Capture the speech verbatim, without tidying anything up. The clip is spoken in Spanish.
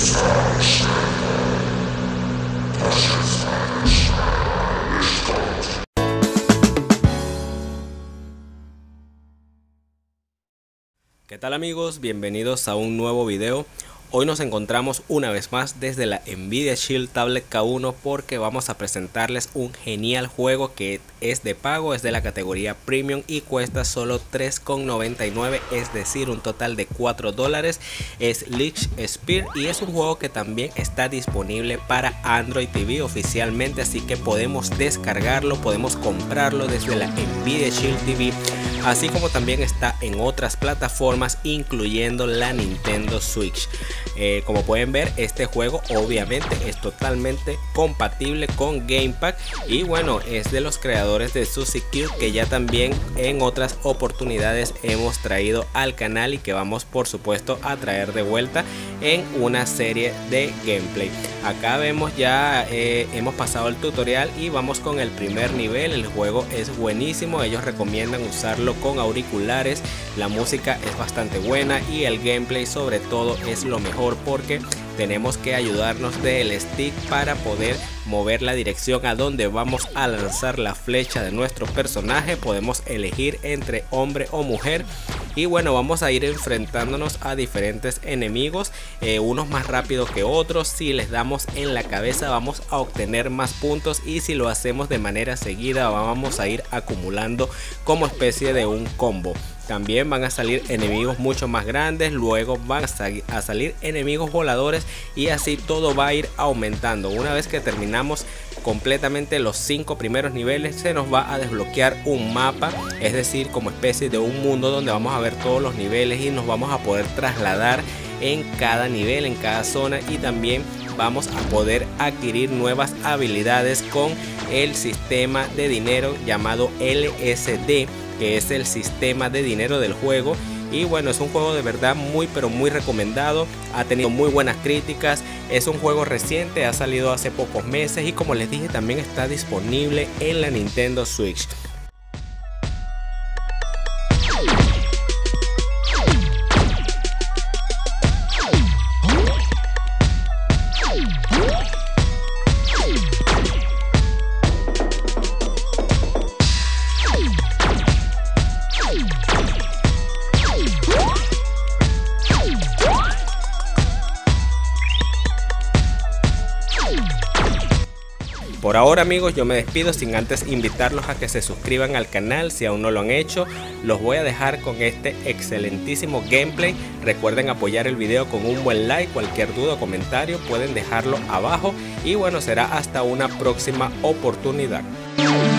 ¿Qué tal amigos? Bienvenidos a un nuevo video. Hoy nos encontramos una vez más desde la Nvidia Shield Tablet K uno porque vamos a presentarles un genial juego que es de pago, es de la categoría Premium y cuesta solo tres con noventa y nueve, es decir un total de cuatro dólares. Es Lich Spear y es un juego que también está disponible para Android T V oficialmente, así que podemos descargarlo, podemos comprarlo desde la Nvidia Shield T V, así como también está en otras plataformas incluyendo la Nintendo Switch. Eh, como pueden ver, este juego obviamente es totalmente compatible con Gamepad y bueno, es de los creadores de Susicube, que ya también en otras oportunidades hemos traído al canal y que vamos por supuesto a traer de vuelta en una serie de gameplay. Acá vemos ya eh, hemos pasado el tutorial y vamos con el primer nivel. El juego es buenísimo, ellos recomiendan usarlo con auriculares, la música es bastante buena y el gameplay sobre todo es lo mejor porque tenemos que ayudarnos del stick para poder mover la dirección a donde vamos a lanzar la flecha de nuestro personaje. Podemos elegir entre hombre o mujer y bueno, vamos a ir enfrentándonos a diferentes enemigos, eh, unos más rápidos que otros. Si les damos en la cabeza vamos a obtener más puntos y si lo hacemos de manera seguida vamos a ir acumulando como especie de un combo. También van a salir enemigos mucho más grandes, luego van a salir enemigos voladores y así todo va a ir aumentando. Una vez que terminamos completamente los cinco primeros niveles se nos va a desbloquear un mapa, es decir como especie de un mundo donde vamos a ver todos los niveles y nos vamos a poder trasladar en cada nivel, en cada zona, y también vamos a poder adquirir nuevas habilidades con el sistema de dinero llamado L S D, que es el sistema de dinero del juego. Y bueno, es un juego de verdad muy pero muy recomendado, ha tenido muy buenas críticas, es un juego reciente, ha salido hace pocos meses y como les dije también está disponible en la Nintendo Switch. Por ahora amigos yo me despido sin antes invitarlos a que se suscriban al canal si aún no lo han hecho. Los voy a dejar con este excelentísimo gameplay. Recuerden apoyar el video con un buen like, cualquier duda o comentario pueden dejarlo abajo y bueno, será hasta una próxima oportunidad.